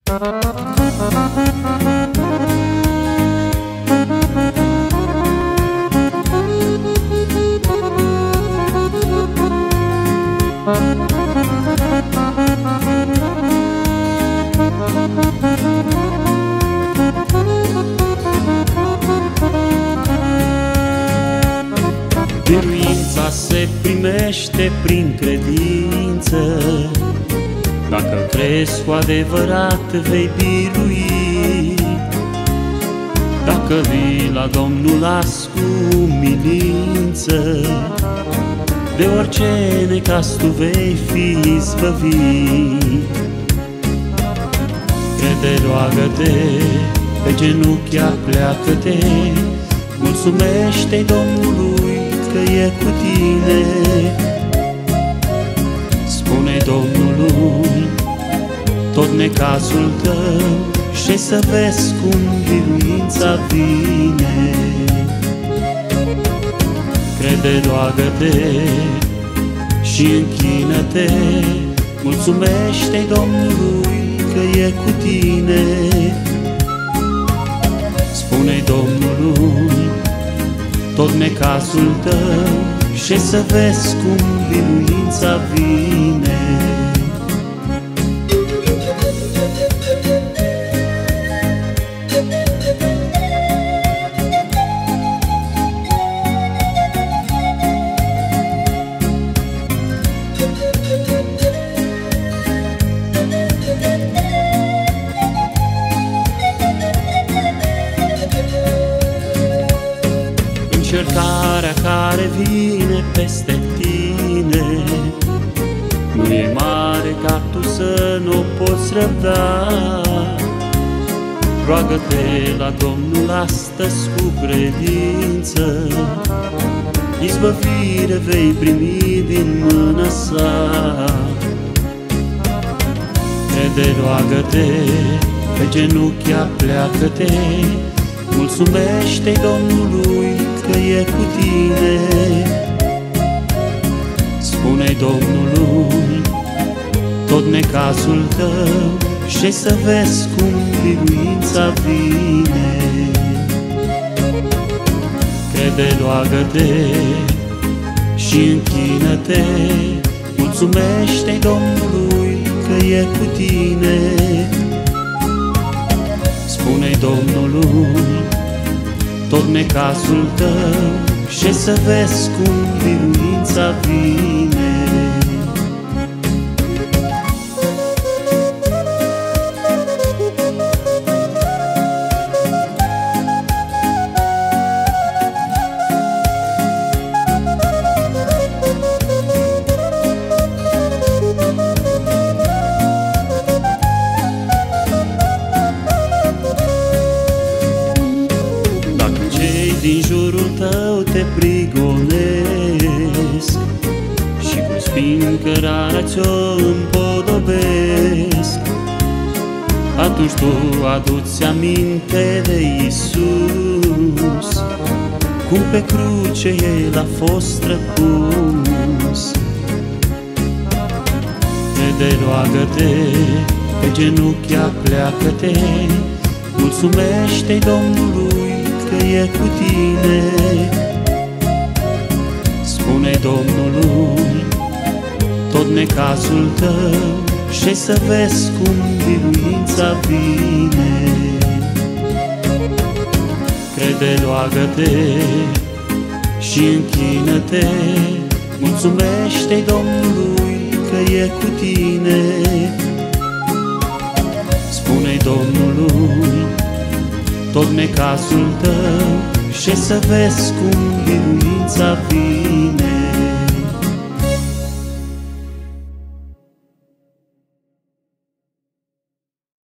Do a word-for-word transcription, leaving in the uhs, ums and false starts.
Biruința se primește prin credință. Dacă crezi cu adevărat, vei birui. Dacă vii la Domnul las cu umilință, de orice necaz tu vei fi izbăvit. Crede, roagă-te, pe genunchi apleacă-te, mulțumește-i Domnului că e cu tine. Spune-i Domnului tot necazul tău și să vezi cum biruința vine. Crede, roagă-te și închină-te, mulțumește-i Domnului că e cu tine. Spune-i Domnului tot necazul tău și să vezi cum biruința vine. Încercarea care vine peste tine nu e mare ca tu să nu o poți răbda. Roagă-te la Domnul astăzi cu credință, izbăvire vei primi din mâna sa. Crede, roagă-te, pe genunchi apleacă-te, mulțumește-i Domnului că e cu tine. Spune-i Domnului tot necazul tău și să vezi cum biruința vine. Crede, roagă-te și închină-te, mulțumește-i Domnului că e cu tine. Spune-i Domnului tot necazul tău și să vezi cum biruința vine. Din jurul tău te prigonesc și cu spin cărarea ți-o împodobesc, atunci tu adu-ți aminte de Iisus, cum pe cruce El a fost răpus. Crede, roagă-te, pe genunchi apleacă-te, mulțumește-i Domnului că e cu tine. Spune-i Domnului tot necazul tău și să vezi cum biruința vine. Crede, roagă-te și închină-te, mulțumește-i Domnului că e cu tine. Spune-i Domnului tot necazul tău și să vezi cum biruința